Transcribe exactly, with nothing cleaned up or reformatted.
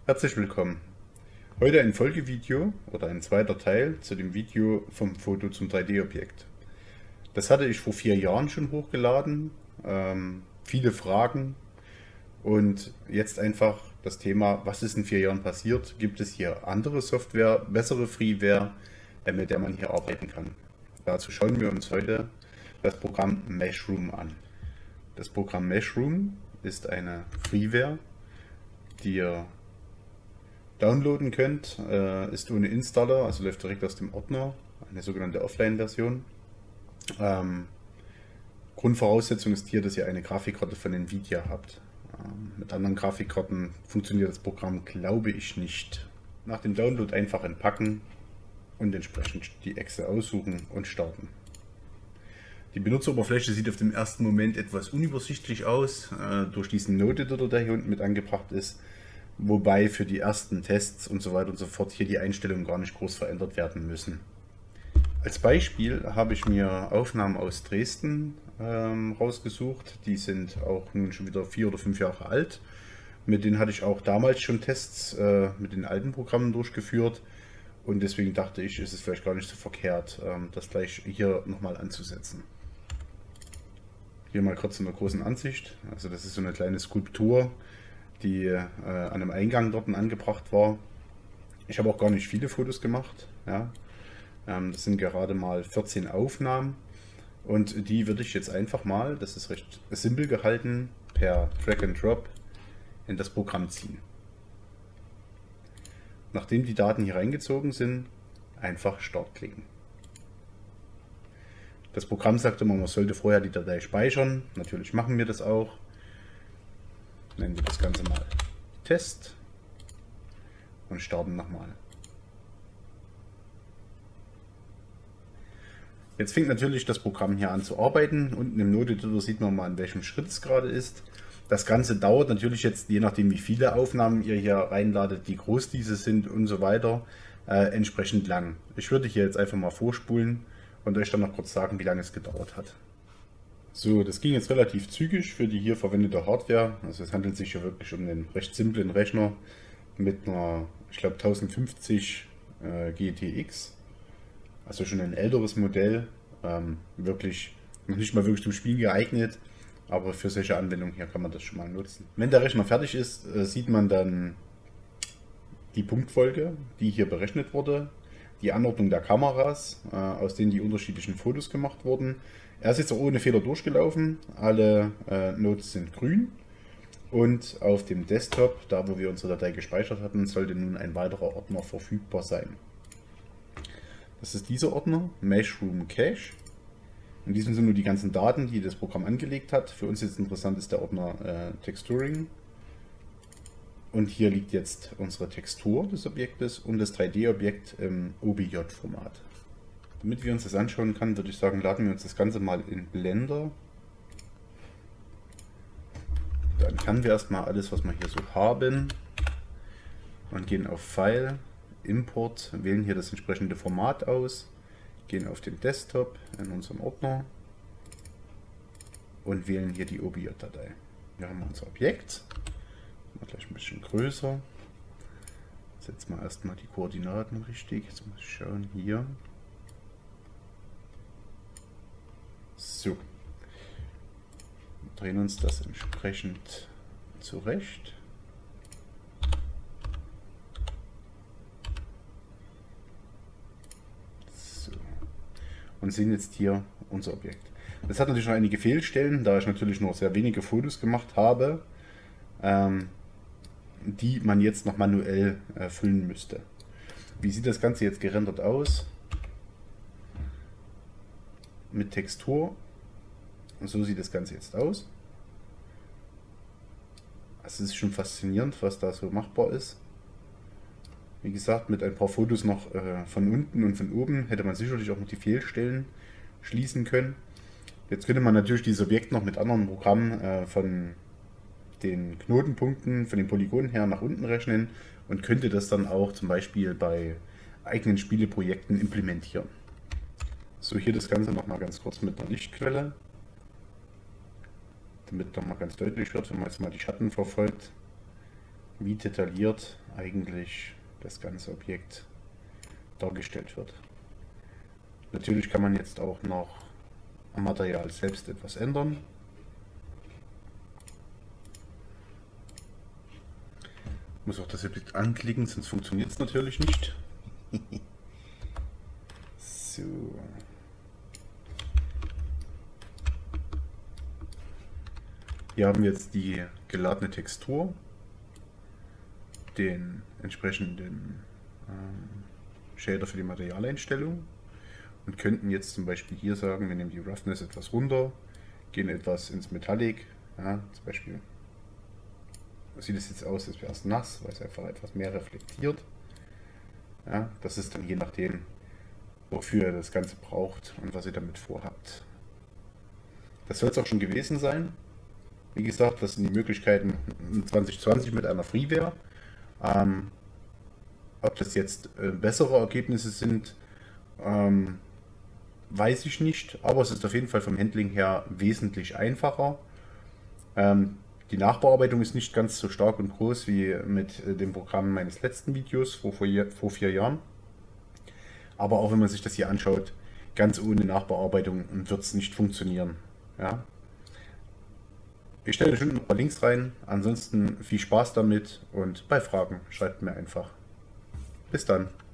Herzlich willkommen. Heute ein Folgevideo oder ein zweiter Teil zu dem Video vom Foto zum drei D-Objekt. Das hatte ich vor vier Jahren schon hochgeladen, ähm, viele Fragen und jetzt einfach das Thema, was ist in vier Jahren passiert? Gibt es hier andere Software, bessere Freeware, äh, mit der man hier arbeiten kann? Dazu schauen wir uns heute das Programm Meshroom an. Das Programm Meshroom ist eine Freeware, die ihr downloaden könnt, äh, ist ohne Installer, also läuft direkt aus dem Ordner, eine sogenannte Offline-Version. Ähm, Grundvoraussetzung ist hier, dass ihr eine Grafikkarte von Nvidia habt. Ähm, mit anderen Grafikkarten funktioniert das Programm, glaube ich, nicht. Nach dem Download einfach entpacken und entsprechend die Exe aussuchen und starten. Die Benutzeroberfläche sieht auf den ersten Moment etwas unübersichtlich aus, äh, durch diesen Node-Editor, der hier unten mit angebracht ist. Wobei für die ersten Tests und so weiter und so fort hier die Einstellungen gar nicht groß verändert werden müssen. Als Beispiel habe ich mir Aufnahmen aus Dresden ähm, rausgesucht. Die sind auch nun schon wieder vier oder fünf Jahre alt. Mit denen hatte ich auch damals schon Tests äh, mit den alten Programmen durchgeführt. Und deswegen dachte ich, ist es vielleicht gar nicht so verkehrt, ähm, das gleich hier nochmal anzusetzen. Hier mal kurz in der großen Ansicht. Also das ist so eine kleine Skulptur, die äh, an einem Eingang dort angebracht war. Ich habe auch gar nicht viele Fotos gemacht. Ja. Ähm, das sind gerade mal vierzehn Aufnahmen und die würde ich jetzt einfach mal, das ist recht simpel gehalten, per Drag and Drop in das Programm ziehen. Nachdem die Daten hier reingezogen sind, einfach Start klicken. Das Programm sagt immer, man sollte vorher die Datei speichern. Natürlich machen wir das auch. Nennen wir das Ganze mal Test und starten nochmal. Jetzt fängt natürlich das Programm hier an zu arbeiten. Unten im Node-Editor sieht man mal, an welchem Schritt es gerade ist. Das Ganze dauert natürlich jetzt, je nachdem wie viele Aufnahmen ihr hier reinladet, wie groß diese sind und so weiter, äh, entsprechend lang. Ich würde hier jetzt einfach mal vorspulen und euch dann noch kurz sagen, wie lange es gedauert hat. So, das ging jetzt relativ zügig für die hier verwendete Hardware. Also es handelt sich hier wirklich um einen recht simplen Rechner mit einer, ich glaube, tausendfünfzig äh, G T X. Also schon ein älteres Modell. Ähm, wirklich noch nicht mal wirklich zum Spielen geeignet. Aber für solche Anwendungen hier kann man das schon mal nutzen. Wenn der Rechner fertig ist, äh, sieht man dann die Punktfolge, die hier berechnet wurde. Die Anordnung der Kameras, äh, aus denen die unterschiedlichen Fotos gemacht wurden. Er ist jetzt auch ohne Fehler durchgelaufen. Alle äh, Nodes sind grün. Und auf dem Desktop, da wo wir unsere Datei gespeichert hatten, sollte nun ein weiterer Ordner verfügbar sein. Das ist dieser Ordner, Meshroom Cache. In diesem sind nur die ganzen Daten, die das Programm angelegt hat. Für uns jetzt interessant ist der Ordner äh, Texturing. Und hier liegt jetzt unsere Textur des Objektes und das drei D-Objekt im O B J-Format. Damit wir uns das anschauen können, würde ich sagen, laden wir uns das Ganze mal in Blender. Dann entfernen wir erstmal alles, was wir hier so haben. Und gehen auf File, Import, wählen hier das entsprechende Format aus. Gehen auf den Desktop in unserem Ordner. Und wählen hier die O B J-Datei. Hier haben wir unser Objekt. Mal gleich ein bisschen größer. Setzen wir erstmal die Koordinaten richtig. Jetzt muss ich schauen, hier. So. Drehen uns das entsprechend zurecht. So. Und sehen jetzt hier unser Objekt. Das hat natürlich noch einige Fehlstellen, da ich natürlich nur sehr wenige Fotos gemacht habe. Ähm, die man jetzt noch manuell äh, füllen müsste. Wie sieht das Ganze jetzt gerendert aus? Mit Textur. Und so sieht das Ganze jetzt aus. Also es ist schon faszinierend, was da so machbar ist. Wie gesagt, mit ein paar Fotos noch äh, von unten und von oben hätte man sicherlich auch noch die Fehlstellen schließen können. Jetzt könnte man natürlich dieses Objekt noch mit anderen Programmen äh, von den Knotenpunkten von den Polygonen her nach unten rechnen und könnte das dann auch zum Beispiel bei eigenen Spieleprojekten implementieren. So, hier das Ganze noch mal ganz kurz mit einer Lichtquelle, damit noch mal ganz deutlich wird, wenn man jetzt mal die Schatten verfolgt. wie detailliert eigentlich das ganze Objekt dargestellt wird. Natürlich kann man jetzt auch noch am Material selbst etwas ändern. Ich muss auch das Objekt anklicken, sonst funktioniert es natürlich nicht. So. Hier haben wir jetzt die geladene Textur, den entsprechenden ähm, Shader für die Materialeinstellung und könnten jetzt zum Beispiel hier sagen, wir nehmen die Roughness etwas runter, gehen etwas ins Metallic, ja, zum Beispiel sieht es jetzt aus, als wäre es nass, weil es einfach etwas mehr reflektiert. Ja, das ist dann je nachdem, wofür ihr das Ganze braucht und was ihr damit vorhabt. Das soll es auch schon gewesen sein. Wie gesagt, das sind die Möglichkeiten zwanzig zwanzig mit einer Freeware. Ähm, ob das jetzt äh, bessere Ergebnisse sind, ähm, weiß ich nicht, aber es ist auf jeden Fall vom Handling her wesentlich einfacher. Ähm, die Nachbearbeitung ist nicht ganz so stark und groß wie mit äh, dem Programm meines letzten Videos vor, vor, vor vier Jahren. Aber auch wenn man sich das hier anschaut, ganz ohne Nachbearbeitung wird es nicht funktionieren. Ja? Ich stelle bestimmt ein paar Links rein. Ansonsten viel Spaß damit und bei Fragen schreibt mir einfach. Bis dann.